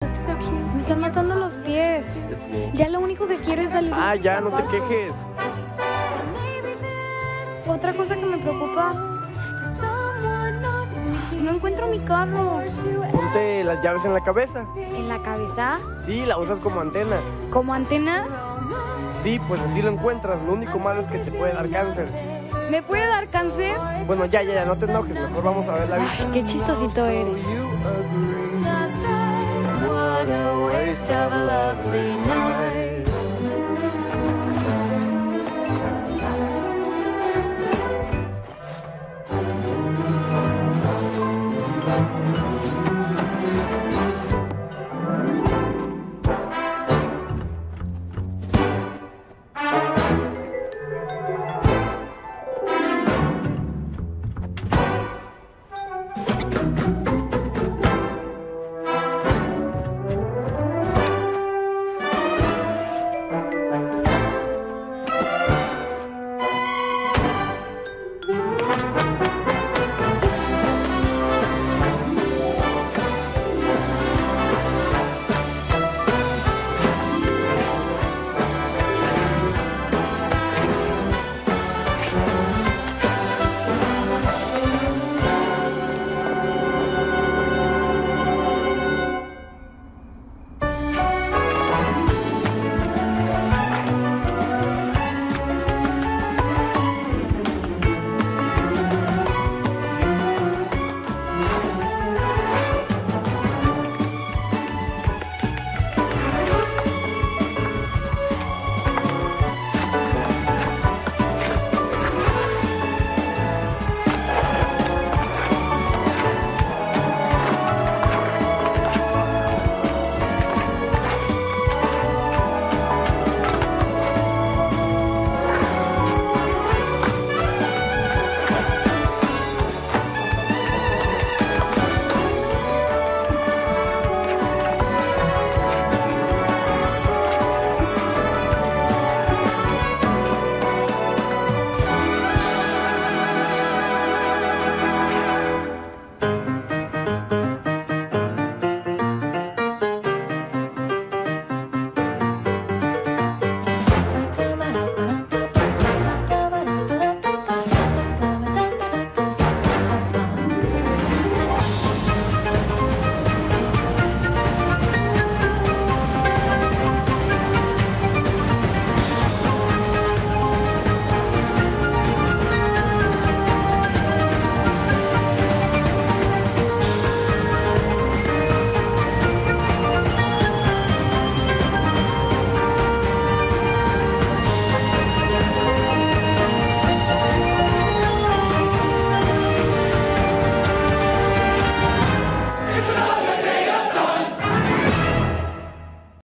Me están matando los pies. Ya lo único que quiero es salir. Ah, ya, no te quejes. Otra cosa que me preocupa. No encuentro mi carro. Ponte las llaves en la cabeza. ¿En la cabeza? Sí, la usas como antena. ¿Como antena? Sí, pues así lo encuentras. Lo único malo es que te puede dar cáncer. ¿Me puede dar cáncer? Bueno, ya, no te enojes. Mejor vamos a ver la vista. Ay, qué chistosito eres. What a waste of a lovely night.